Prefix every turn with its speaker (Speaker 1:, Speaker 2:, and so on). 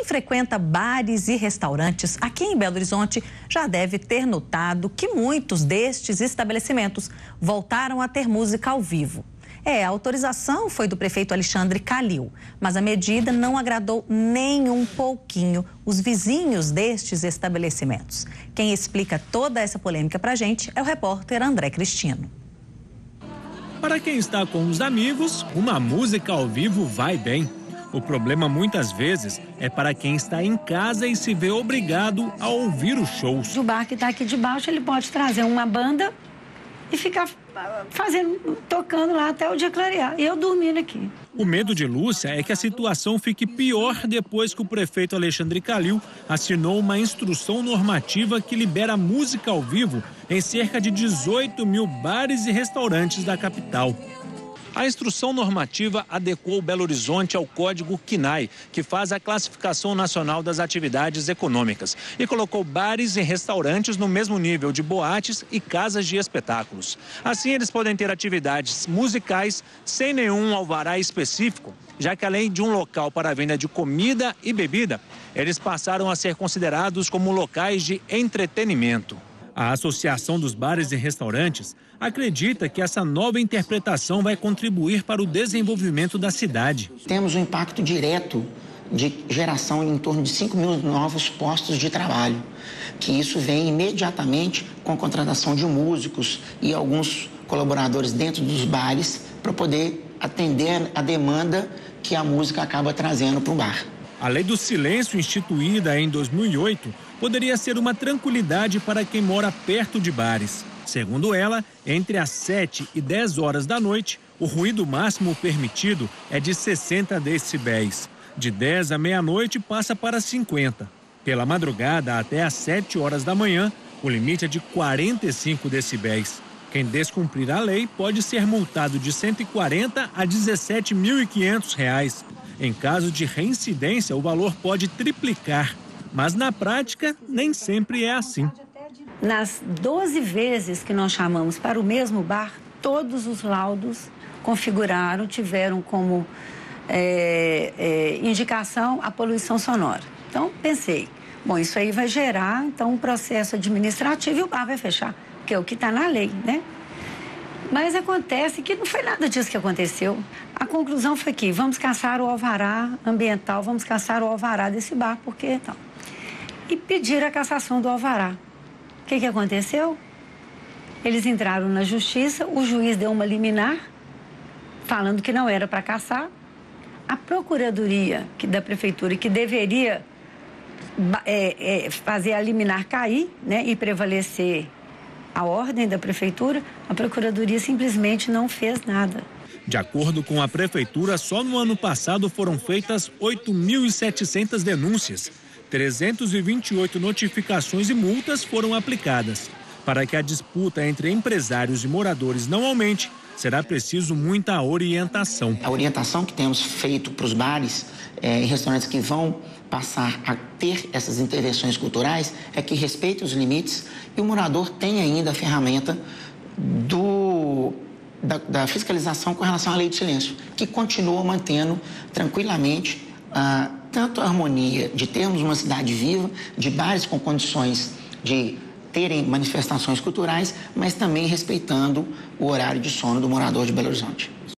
Speaker 1: frequenta bares e restaurantes aqui em Belo Horizonte já deve ter notado que muitos destes estabelecimentos voltaram a ter música ao vivo. A autorização foi do prefeito Alexandre Calil, mas a medida não agradou nem um pouquinho os vizinhos destes estabelecimentos. Quem explica toda essa polêmica pra gente é o repórter André Cristino.
Speaker 2: Para quem está com os amigos, uma música ao vivo vai bem. O problema muitas vezes é para quem está em casa e se vê obrigado a ouvir os shows.
Speaker 3: O bar que está aqui de baixo, ele pode trazer uma banda e ficar tocando lá até o dia clarear. E eu dormindo aqui.
Speaker 2: O medo de Lúcia é que a situação fique pior depois que o prefeito Alexandre Calil assinou uma instrução normativa que libera música ao vivo em cerca de 18 mil bares e restaurantes da capital. A instrução normativa adequou Belo Horizonte ao Código CNAE, que faz a classificação nacional das atividades econômicas, e colocou bares e restaurantes no mesmo nível de boates e casas de espetáculos. Assim, eles podem ter atividades musicais sem nenhum alvará específico, já que além de um local para a venda de comida e bebida, eles passaram a ser considerados como locais de entretenimento. A Associação dos Bares e Restaurantes acredita que essa nova interpretação vai contribuir para o desenvolvimento da cidade.
Speaker 4: Temos um impacto direto de geração em torno de 5 mil novos postos de trabalho, que isso vem imediatamente com a contratação de músicos e alguns colaboradores dentro dos bares para poder atender a demanda que a música acaba trazendo para o bar.
Speaker 2: A lei do silêncio, instituída em 2008, poderia ser uma tranquilidade para quem mora perto de bares. Segundo ela, entre as 7 e 10 horas da noite, o ruído máximo permitido é de 60 decibéis. De 10 à meia-noite passa para 50. Pela madrugada até às 7 horas da manhã, o limite é de 45 decibéis. Quem descumprir a lei pode ser multado de R$ 140 a R$ 17.500. Em caso de reincidência, o valor pode triplicar. Mas na prática, nem sempre é assim.
Speaker 3: Nas 12 vezes que nós chamamos para o mesmo bar, todos os laudos configuraram, tiveram como indicação a poluição sonora. Então, pensei, bom, isso aí vai gerar, então, um processo administrativo e o bar vai fechar, que é o que está na lei, né? Mas acontece que não foi nada disso que aconteceu. A conclusão foi que vamos caçar o alvará ambiental, vamos caçar o alvará desse bar, porque então. E pedir a cassação do alvará. O que aconteceu? Eles entraram na justiça, o juiz deu uma liminar, falando que não era para caçar. A procuradoria da prefeitura, que deveria fazer a liminar cair, né, e prevalecer a ordem da prefeitura, a procuradoria simplesmente não fez nada.
Speaker 2: De acordo com a prefeitura, só no ano passado foram feitas 8.700 denúncias. 328 notificações e multas foram aplicadas. Para que a disputa entre empresários e moradores não aumente, será preciso muita orientação.
Speaker 4: A orientação que temos feito para os bares e restaurantes que vão passar a ter essas intervenções culturais é que respeitem os limites e o morador tem ainda a ferramenta da fiscalização com relação à lei de silêncio, que continua mantendo tranquilamente tanto a harmonia de termos uma cidade viva, de bares com condições de terem manifestações culturais, mas também respeitando o horário de sono do morador de Belo Horizonte.